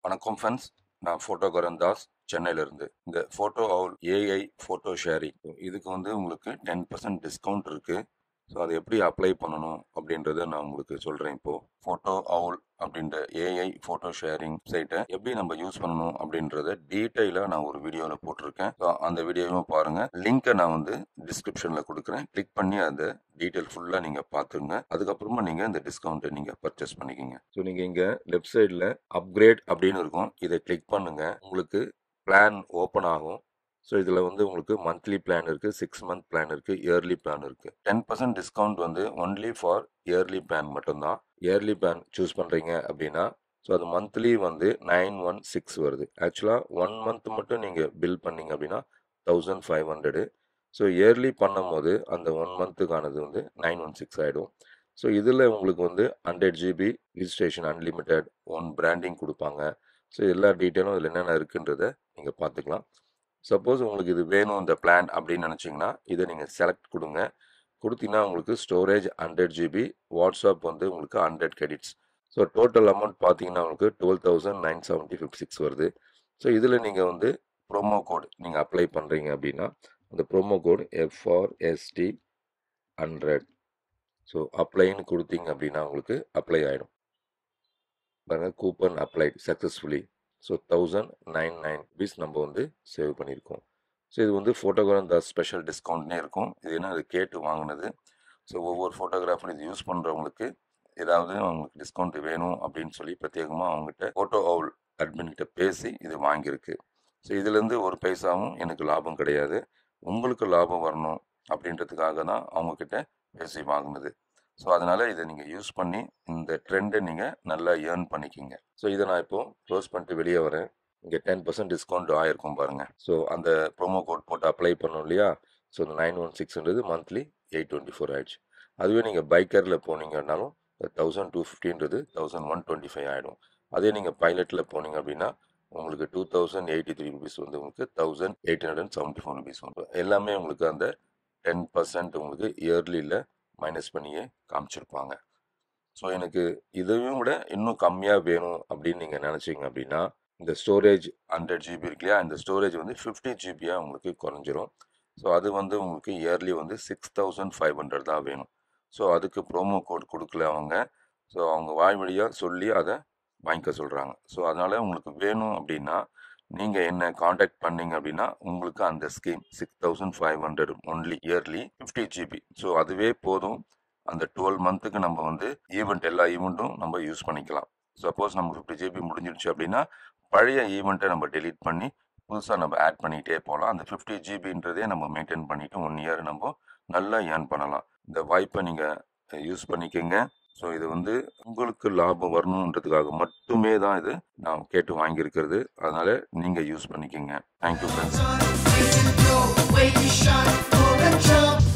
வணக்கம் ஃப்ரெண்ட்ஸ், நான் ஃபோட்டோகரன் தாஸ் சென்னையிலேருந்து. இந்த ஃபோட்டோ அவுல் ஏஐ ஃபோட்டோ ஷேரிங் இதுக்கு உங்களுக்கு 10% டிஸ்கவுண்ட் இருக்குது. ஸோ அதை எப்படி அப்ளை பண்ணணும் அப்படின்றத நான் உங்களுக்கு சொல்கிறேன். இப்போது ஃபோட்டோ அவுல் அப்படின்ற ஏஐ ஃபோட்டோ ஷேரிங் சைட்டை எப்படி நம்ம யூஸ் பண்ணணும் அப்படின்றத டீட்டெயிலாக நான் ஒரு வீடியோவில் போட்டிருக்கேன். ஸோ அந்த வீடியோவும் பாருங்கள். லிங்கை நான் டிஸ்கிரிப்ஷனில் கொடுக்குறேன். கிளிக் பண்ணி அந்த டீட்டெயில் ஃபுல்லாக நீங்கள் பார்த்துங்க. அதுக்கப்புறமா நீங்கள் இந்த டிஸ்கவுண்ட்டை நீங்கள் பர்ச்சேஸ் பண்ணிக்கிங்க. ஸோ நீங்கள் இங்கே லெஃப்ட் சைடில் அப்கிரேட் அப்படின்னு இருக்கும். இதை கிளிக் பண்ணுங்கள். உங்களுக்கு பிளான் ஓப்பன் ஆகும். ஸோ இதில் உங்களுக்கு மந்த்லி பிளான் இருக்குது, 6 மந்த் பிளான் இருக்குது, இயர்லி பிளான் இருக்குது. 10% discount only for yearly plan மட்டும்தான். இயர்லி பிளான் சூஸ் பண்ணுறீங்க அப்படின்னா ஸோ அது மந்த்லி 916 வருது. ஆக்சுவலாக 1 மந்த் மட்டும் நீங்கள் பில் பண்ணீங்க அப்படின்னா 1500. ஸோ இயர்லி பண்ணும் போது அந்த 1 மந்த்துக்கானது 916 ஆகிடும். ஸோ இதில் உங்களுக்கு 100 GB registration unlimited, one branding கொடுப்பாங்க. ஸோ எல்லா டீட்டெயிலும் இதில் என்னென்ன இருக்குன்றதை நீங்கள் பார்த்துக்கலாம். சப்போஸ் உங்களுக்கு இது வேணும் இந்த பிளான் அப்படின்னு நினச்சிங்கன்னா இதை நீங்கள் செலக்ட் கொடுங்க. கொடுத்தீங்கன்னா உங்களுக்கு ஸ்டோரேஜ் 100 GB, வாட்ஸ்அப் உங்களுக்கு 100 கிரெடிட்ஸ். ஸோ டோட்டல் அமௌண்ட் பார்த்தீங்கன்னா உங்களுக்கு 12,976 வருது. ஸோ இதில் நீங்கள் ப்ரோமோ கோட் நீங்கள் அப்ளை பண்ணுறீங்க அப்படின்னா அந்த ப்ரோமோ கோட் FRST 100. ஸோ அப்ளைன்னு கொடுத்தீங்க அப்படின்னா உங்களுக்கு அப்ளை ஆகிடும். பாருங்கள், coupon applied successfully. So 1099 rupees நம்ம சேவ் பண்ணியிருக்கோம். ஸோ இது ஃபோட்டோகிராஃப் த ஸ்பெஷல் டிஸ்கவுண்ட்னே இருக்கும். இது என்ன, அது கேட்டு வாங்கினது. ஸோ ஒவ்வொரு ஃபோட்டோகிராஃபரும் இது யூஸ் பண்ணுறவங்களுக்கு ஏதாவது அவங்களுக்கு டிஸ்கவுண்ட் வேணும் அப்படின்னு சொல்லி பிரத்யேகமாக அவங்ககிட்ட ஃபோட்டோ அவுல் அட்மின்கிட்ட பேசி இது வாங்கியிருக்கு. ஸோ இதுலேருந்து ஒரு பைசாவும் எனக்கு லாபம் கிடையாது. உங்களுக்கு லாபம் வரணும் அப்படின்றதுக்காக தான் அவங்கக்கிட்ட பேசி வாங்கினது. ஸோ அதனால் இதை நீங்கள் யூஸ் பண்ணி இந்த ட்ரெண்டை நீங்கள் நல்லா ஏர்ன் பண்ணிக்கிங்க. ஸோ இதை நான் இப்போது க்ளோஸ் பண்ணிட்டு வெளியே வரேன். இங்கே 10% டிஸ்கவுண்ட் ஆகிருக்கும் பாருங்கள். ஸோ அந்த ப்ரோமோ கோட் போட்டு அப்ளை பண்ணோம் இல்லையா? ஸோ இந்த 916ன்றது மந்த்லி 824 ஆயிடுச்சு. அதுவே நீங்கள் பைக்கரில் போனீங்கன்னாலும் 1250ன்றது 1125 ஆகிடும். அதே நீங்கள் பைலட்டில் போனீங்க அப்படின்னா உங்களுக்கு 2083 rupees உங்களுக்கு 1874 rupees வரும். எல்லாமே உங்களுக்கு அந்த 10% உங்களுக்கு இயர்லியில் மைனஸ் பண்ணியே காமிச்சிருப்பாங்க. ஸோ எனக்கு இதையும் விட இன்னும் கம்மியாக வேணும் அப்படின்னு நீங்கள் நினச்சிங்க அப்படின்னா இந்த ஸ்டோரேஜ் 100 GB இருக்கு இல்லையா, இந்த ஸ்டோரேஜ் 50 GBயாக உங்களுக்கு குறைஞ்சிரும். ஸோ அது உங்களுக்கு இயர்லி 6500 தான் வேணும். ஸோ அதுக்கு ப்ரோமோ கோட் கொடுக்கல அவங்க. ஸோ அவங்க வாய் வழியாக சொல்லி அதை வாங்கிக்க சொல்கிறாங்க. ஸோ அதனால் உங்களுக்கு வேணும் அப்படின்னா நீங்கள் என்ன காண்டாக்ட் பண்ணீங்க அப்படின்னா உங்களுக்கு அந்த scheme 6500 only yearly 50 GB. So அதுவே போதும். அந்த 12 மந்த்துக்கு நம்ம ஈவெண்ட் எல்லா ஈவெண்ட்டும் நம்ம யூஸ் பண்ணிக்கலாம். சப்போஸ் நம்ம 50 GB முடிஞ்சிடுச்சு அப்படின்னா பழைய ஈவெண்ட்டை நம்ம டெலீட் பண்ணி புதுசாக நம்ம ஆட் பண்ணிகிட்டே போகலாம். அந்த 50 GBன்றதே நம்ம மெயின்டைன் பண்ணிவிட்டு 1 இயர் நம்ம நல்லா ஏர்ன் பண்ணலாம். இந்த வாய்ப்பை நீங்கள் யூஸ் பண்ணிக்கோங்க. ஸோ இது உங்களுக்கு லாபம் வரணுன்றதுக்காக மட்டுமே தான் இது நான் கேட்டு வாங்கியிருக்கிறது. அதனால் நீங்கள் யூஸ் பண்ணிக்கோங்க. Thank you friends.